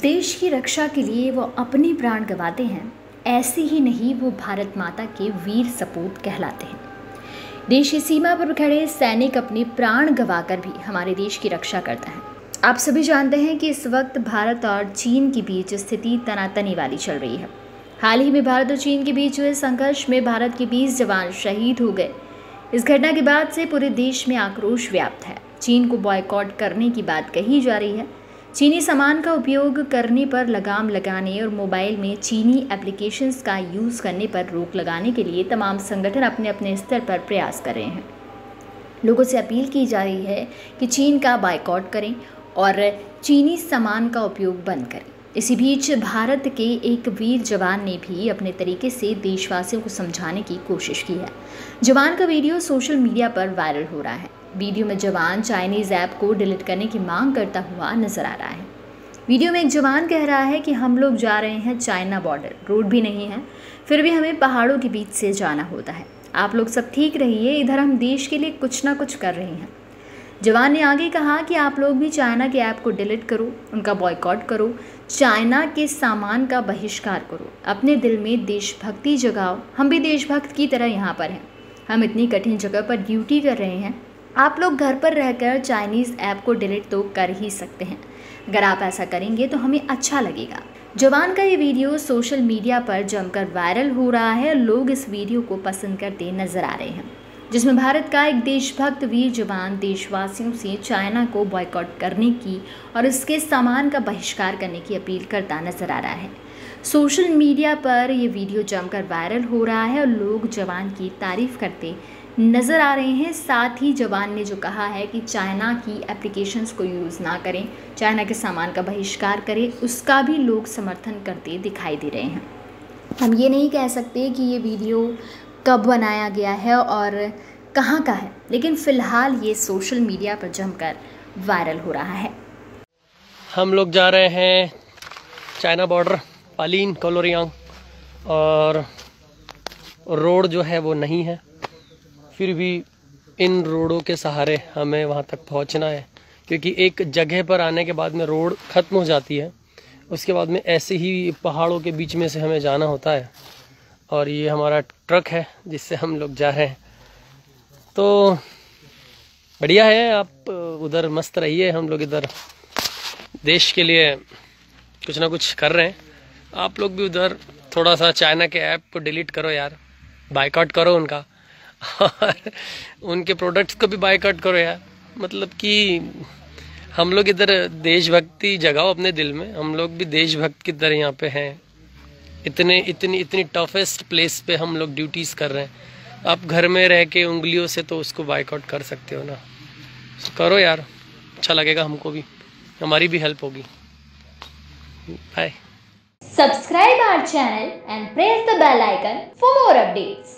देश की रक्षा के लिए वो अपने प्राण गंवाते हैं, ऐसे ही नहीं वो भारत माता के वीर सपूत कहलाते हैं। देश की सीमा पर खड़े सैनिक अपने प्राण गंवाकर भी हमारे देश की रक्षा करता है। आप सभी जानते हैं कि इस वक्त भारत और चीन के बीच स्थिति तनातनी वाली चल रही है। हाल ही में भारत और चीन के बीच हुए संघर्ष में भारत के 20 जवान शहीद हो गए। इस घटना के बाद से पूरे देश में आक्रोश व्याप्त है। चीन को बॉयकॉट करने की बात कही जा रही है। चीनी सामान का उपयोग करने पर लगाम लगाने और मोबाइल में चीनी एप्लीकेशंस का यूज़ करने पर रोक लगाने के लिए तमाम संगठन अपने अपने स्तर पर प्रयास कर रहे हैं। लोगों से अपील की जा रही है कि चीन का बॉयकॉट करें और चीनी सामान का उपयोग बंद करें। इसी बीच भारत के एक वीर जवान ने भी अपने तरीके से देशवासियों को समझाने की कोशिश की है। जवान का वीडियो सोशल मीडिया पर वायरल हो रहा है। वीडियो में जवान चाइनीज़ ऐप को डिलीट करने की मांग करता हुआ नजर आ रहा है। वीडियो में एक जवान कह रहा है कि हम लोग जा रहे हैं चाइना बॉर्डर, रोड भी नहीं है, फिर भी हमें पहाड़ों के बीच से जाना होता है। आप लोग सब ठीक रहिए, इधर हम देश के लिए कुछ ना कुछ कर रहे हैं। जवान ने आगे कहा कि आप लोग भी चाइना के ऐप को डिलीट करो, उनका बॉयकॉट करो, चाइना के सामान का बहिष्कार करो, अपने दिल में देशभक्ति जगाओ। हम भी देशभक्त की तरह यहाँ पर हैं। हम इतनी कठिन जगह पर ड्यूटी कर रहे हैं। आप लोग घर पर रहकर चाइनीज़ ऐप को डिलीट तो कर ही सकते हैं। अगर आप ऐसा करेंगे तो हमें अच्छा लगेगा। जवान का ये वीडियो सोशल मीडिया पर जमकर वायरल हो रहा है। लोग इस वीडियो को पसंद करते नजर आ रहे हैं, जिसमें भारत का एक देशभक्त वीर जवान देशवासियों से चाइना को बॉयकॉट करने की और इसके सामान का बहिष्कार करने की अपील करता नजर आ रहा है। सोशल मीडिया पर यह वीडियो जमकर वायरल हो रहा है और लोग जवान की तारीफ करते नज़र आ रहे हैं। साथ ही जवान ने जो कहा है कि चाइना की एप्लीकेशंस को यूज़ ना करें, चाइना के सामान का बहिष्कार करें, उसका भी लोग समर्थन करते दिखाई दे रहे हैं। हम ये नहीं कह सकते कि ये वीडियो कब बनाया गया है और कहाँ का है, लेकिन फ़िलहाल ये सोशल मीडिया पर जमकर वायरल हो रहा है। हम लोग जा रहे हैं चाइना बॉर्डर, पालीन कोलोरियांग, और रोड जो है वो नहीं है, फिर भी इन रोडों के सहारे हमें वहाँ तक पहुँचना है, क्योंकि एक जगह पर आने के बाद में रोड ख़त्म हो जाती है, उसके बाद में ऐसे ही पहाड़ों के बीच में से हमें जाना होता है। और ये हमारा ट्रक है जिससे हम लोग जा रहे हैं। तो बढ़िया है, आप उधर मस्त रहिए, हम लोग इधर देश के लिए कुछ ना कुछ कर रहे हैं। आप लोग भी उधर थोड़ा सा चाइना के ऐप को डिलीट करो यार, बायकॉट करो उनका, और उनके प्रोडक्ट्स को भी बायकॉट करो यार। मतलब कि हम लोग इधर देशभक्ति जगाओ अपने दिल में, हम लोग भी देशभक्त की तरह यहाँ पे हैं। इतनी टफेस्ट प्लेस पे हम लोग ड्यूटीज़ कर रहे हैं। आप घर में रह के उंगलियों से तो उसको बायकॉट कर सकते हो ना, तो करो यार, अच्छा लगेगा, हमको भी, हमारी भी हेल्प होगी। Bye. Subscribe our channel and press the bell icon for more updates.